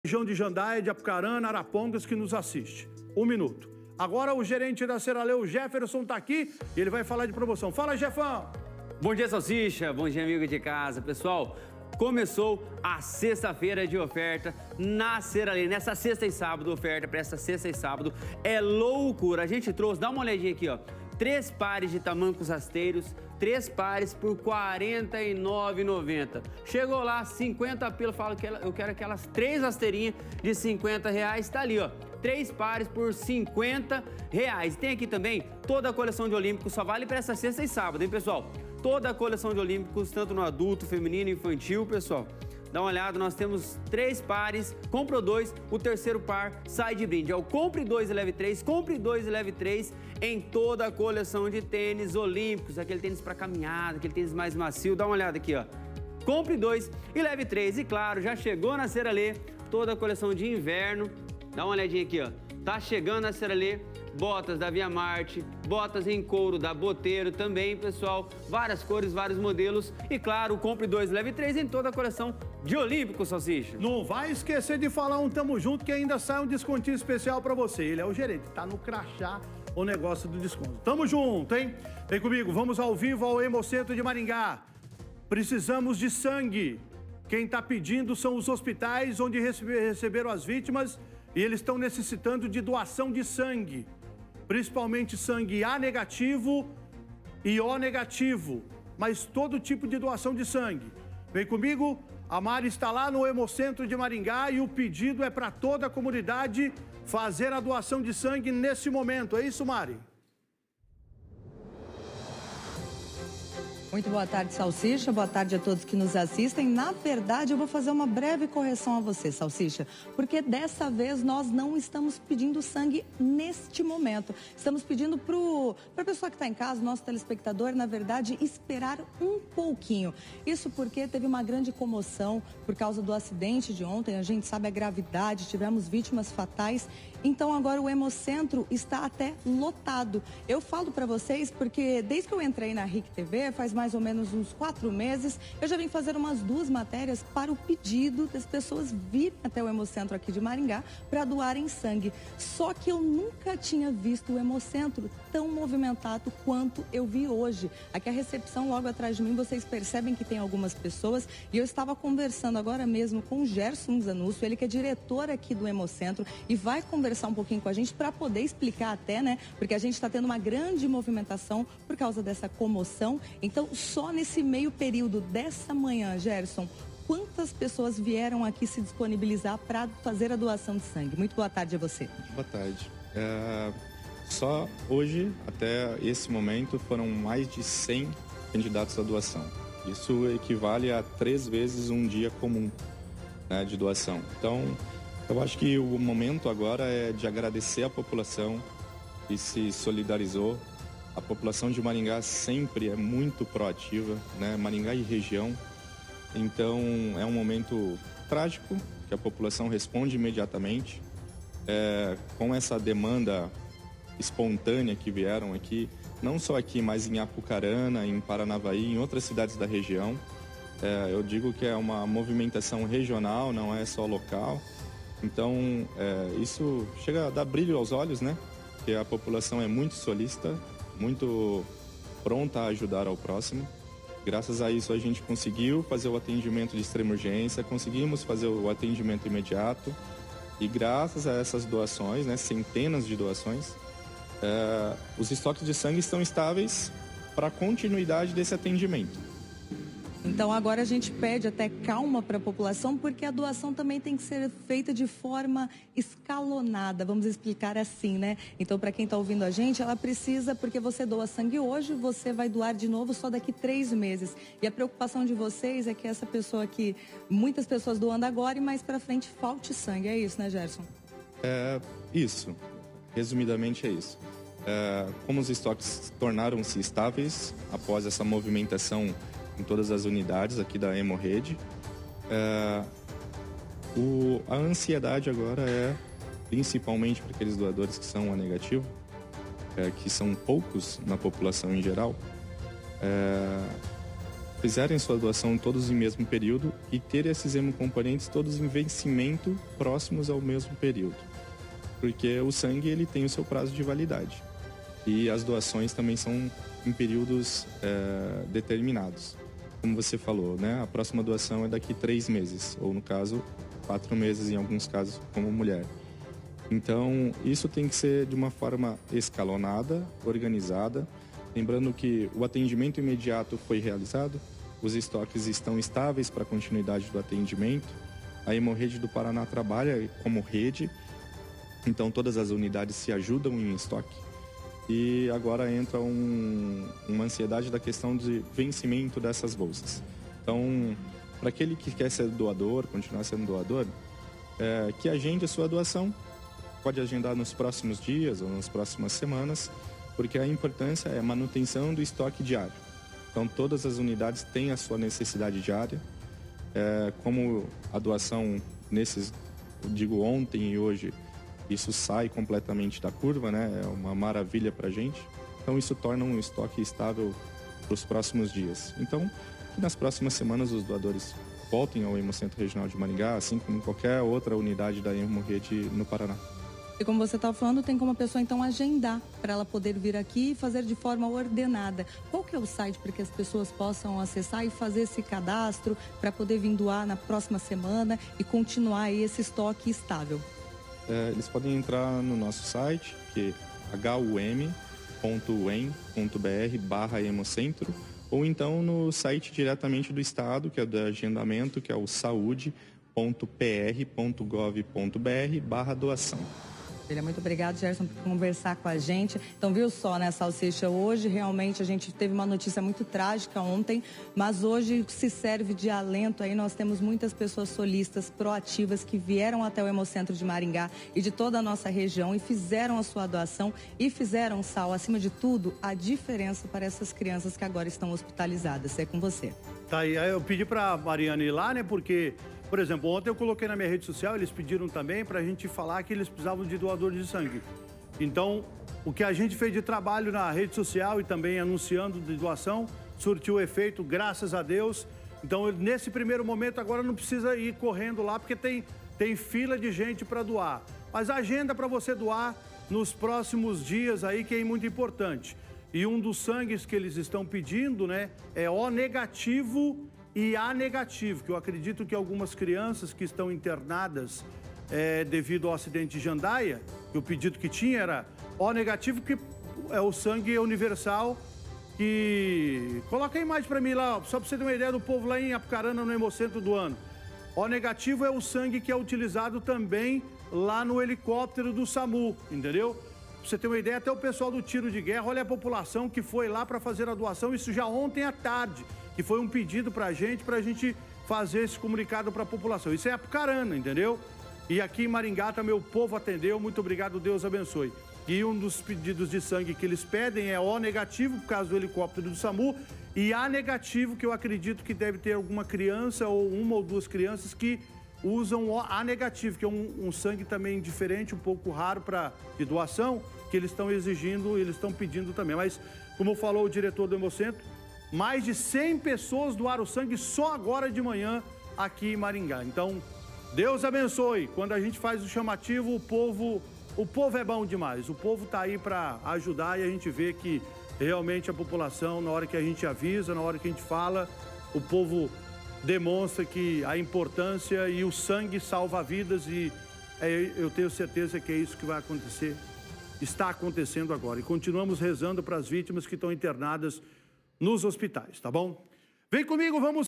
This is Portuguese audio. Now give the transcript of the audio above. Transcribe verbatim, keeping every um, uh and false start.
Região de Jandaia, de Apucarana, Arapongas, que nos assiste. Um minuto. Agora o gerente da Seraleu, Jefferson, está aqui e ele vai falar de promoção. Fala, Jefão! Bom dia, Salsicha. Bom dia, amigo de casa. Pessoal, começou a sexta-feira de oferta na Seraleu. Nessa sexta e sábado, oferta para essa sexta e sábado é loucura. A gente trouxe, dá uma olhadinha aqui, ó. Três pares de tamancos rasteiros, três pares por quarenta e nove reais e noventa centavos. Chegou lá, cinquenta pila, fala que eu quero aquelas três rasteirinhas de cinquenta reais, tá ali, ó. Três pares por cinquenta reais. Tem aqui também toda a coleção de Olímpicos, só vale para essa sexta e sábado, hein, pessoal? Toda a coleção de Olímpicos, tanto no adulto, feminino e infantil, pessoal. Dá uma olhada, nós temos três pares, comprou dois, o terceiro par sai de brinde. É o compre dois e leve três, compre dois e leve três em toda a coleção de tênis olímpicos, aquele tênis para caminhada, aquele tênis mais macio. Dá uma olhada aqui, ó. Compre dois e leve três. E claro, já chegou na Seralê toda a coleção de inverno. Dá uma olhadinha aqui, ó. Tá chegando na Seralê botas da Via Marte, botas em couro da Boteiro também, pessoal. Várias cores, vários modelos. E claro, compre dois e leve três em toda a coleção de Olímpicos, Salsicha. Não vai esquecer de falar um tamo junto que ainda sai um descontinho especial pra você. Ele é o gerente, tá no crachá o negócio do desconto. Tamo junto, hein? Vem comigo, vamos ao vivo ao Hemocentro de Maringá. Precisamos de sangue. Quem tá pedindo são os hospitais onde receberam as vítimas e eles estão necessitando de doação de sangue. Principalmente sangue A negativo e O negativo, mas todo tipo de doação de sangue. Vem comigo, a Mari está lá no Hemocentro de Maringá e o pedido é para toda a comunidade fazer a doação de sangue nesse momento. É isso, Mari? Muito boa tarde, Salsicha. Boa tarde a todos que nos assistem. Na verdade, eu vou fazer uma breve correção a você, Salsicha, porque dessa vez nós não estamos pedindo sangue neste momento. Estamos pedindo para a pessoa que está em casa, nosso telespectador, na verdade, esperar um pouquinho. Isso porque teve uma grande comoção por causa do acidente de ontem. A gente sabe a gravidade, tivemos vítimas fatais. Então agora o Hemocentro está até lotado. Eu falo para vocês porque desde que eu entrei na R I C T V, faz mais ou menos uns quatro meses, eu já vim fazer umas duas matérias para o pedido das pessoas virem até o Hemocentro aqui de Maringá para doarem sangue. Só que eu nunca tinha visto o Hemocentro tão movimentado quanto eu vi hoje. Aqui a recepção logo atrás de mim, vocês percebem que tem algumas pessoas e eu estava conversando agora mesmo com o Gerson Zanúcio, ele que é diretor aqui do Hemocentro e vai conversar um pouquinho com a gente para poder explicar até, né? Porque a gente está tendo uma grande movimentação por causa dessa comoção. Então, só nesse meio período dessa manhã, Gerson, quantas pessoas vieram aqui se disponibilizar para fazer a doação de sangue? Muito boa tarde a você. Boa tarde. É, só hoje, até esse momento, foram mais de cem candidatos à doação. Isso equivale a três vezes um dia comum, né, de doação. Então, eu acho que o momento agora é de agradecer a população que se solidarizou. A população de Maringá sempre é muito proativa, né? Maringá e região. Então, é um momento trágico que a população responde imediatamente. É, com essa demanda espontânea que vieram aqui, não só aqui, mas em Apucarana, em Paranavaí, em outras cidades da região. É, eu digo que é uma movimentação regional, não é só local. Então, é, isso chega a dar brilho aos olhos, né? Porque a população é muito solícita, muito pronta a ajudar ao próximo. Graças a isso, a gente conseguiu fazer o atendimento de extrema urgência, conseguimos fazer o atendimento imediato. E graças a essas doações, né, centenas de doações, é, os estoques de sangue estão estáveis para a continuidade desse atendimento. Então agora a gente pede até calma para a população, porque a doação também tem que ser feita de forma escalonada, vamos explicar assim, né? Então para quem está ouvindo a gente, ela precisa, porque você doa sangue hoje, você vai doar de novo só daqui três meses. E a preocupação de vocês é que essa pessoa aqui, muitas pessoas doando agora e mais para frente falte sangue, é isso, né, Gerson? É isso, resumidamente é isso. É, como os estoques tornaram-se estáveis após essa movimentação em todas as unidades aqui da Hemorrede, é, o, a ansiedade agora é, principalmente para aqueles doadores que são A negativo, é, que são poucos na população em geral, é, fizerem sua doação todos em mesmo período e ter esses hemocomponentes todos em vencimento próximos ao mesmo período. Porque o sangue ele tem o seu prazo de validade. E as doações também são em períodos é, determinados. Como você falou, né? A próxima doação é daqui três meses, ou no caso, quatro meses em alguns casos, como mulher. Então, isso tem que ser de uma forma escalonada, organizada. Lembrando que o atendimento imediato foi realizado, os estoques estão estáveis para a continuidade do atendimento. A Hemorrede do Paraná trabalha como rede, então todas as unidades se ajudam em estoque. E agora entra um, uma ansiedade da questão de vencimento dessas bolsas. Então, para aquele que quer ser doador, continuar sendo doador, é, que agende a sua doação, pode agendar nos próximos dias ou nas próximas semanas, porque a importância é a manutenção do estoque diário. Então, todas as unidades têm a sua necessidade diária. É, como a doação, nesses, digo ontem e hoje, isso sai completamente da curva, né? É uma maravilha para a gente. Então, isso torna um estoque estável para os próximos dias. Então, que nas próximas semanas os doadores voltem ao Hemocentro Regional de Maringá, assim como qualquer outra unidade da Hemorrede no Paraná. E como você estava falando, tem como a pessoa então agendar para ela poder vir aqui e fazer de forma ordenada. Qual que é o site para que as pessoas possam acessar e fazer esse cadastro para poder vir doar na próxima semana e continuar aí esse estoque estável? É, eles podem entrar no nosso site, que é hum ponto u e m ponto b r barra hemocentro, ou então no site diretamente do Estado, que é do agendamento, que é o saúde ponto p r ponto gov ponto b r barra doação. Muito obrigado, Gerson, por conversar com a gente. Então, viu só, né, Salsicha? Hoje, realmente, a gente teve uma notícia muito trágica ontem, mas hoje se serve de alento aí. Nós temos muitas pessoas solistas, proativas, que vieram até o Hemocentro de Maringá e de toda a nossa região e fizeram a sua doação e fizeram, Sal, acima de tudo, a diferença para essas crianças que agora estão hospitalizadas. É com você. Tá aí, aí eu pedi pra Mariana ir lá, né, porque... Por exemplo, ontem eu coloquei na minha rede social, eles pediram também para a gente falar que eles precisavam de doador de sangue. Então, o que a gente fez de trabalho na rede social e também anunciando de doação, surtiu efeito, graças a Deus. Então, nesse primeiro momento, agora não precisa ir correndo lá, porque tem, tem fila de gente para doar. Mas a agenda para você doar nos próximos dias aí, que é muito importante. E um dos sangues que eles estão pedindo, né, é O negativo e A negativo, que eu acredito que algumas crianças que estão internadas é, devido ao acidente de Jandaia, que o pedido que tinha era O negativo, que é o sangue universal, que... Coloca a imagem para mim lá, só para você ter uma ideia do povo lá em Apucarana, no Hemocentro do ano. O negativo é o sangue que é utilizado também lá no helicóptero do SAMU, entendeu? Pra você ter uma ideia, até o pessoal do tiro de guerra, olha a população que foi lá para fazer a doação, isso já ontem à tarde, que foi um pedido pra gente, pra gente fazer esse comunicado pra população. Isso é Apucarana, entendeu? E aqui em Maringá também o povo atendeu, muito obrigado, Deus abençoe. E um dos pedidos de sangue que eles pedem é O negativo, por causa do helicóptero do SAMU, e A negativo, que eu acredito que deve ter alguma criança ou uma ou duas crianças que usam o A negativo, que é um, um sangue também diferente, um pouco raro para de doação, que eles estão exigindo, eles estão pedindo também. Mas, como falou o diretor do Hemocentro, mais de cem pessoas doaram sangue só agora de manhã aqui em Maringá. Então, Deus abençoe. Quando a gente faz o chamativo, o povo, o povo é bom demais. O povo está aí para ajudar e a gente vê que realmente a população, na hora que a gente avisa, na hora que a gente fala, o povo demonstra que a importância e o sangue salva vidas e é, eu tenho certeza que é isso que vai acontecer, está acontecendo agora. E continuamos rezando para as vítimas que estão internadas nos hospitais, tá bom? Vem comigo, vamos...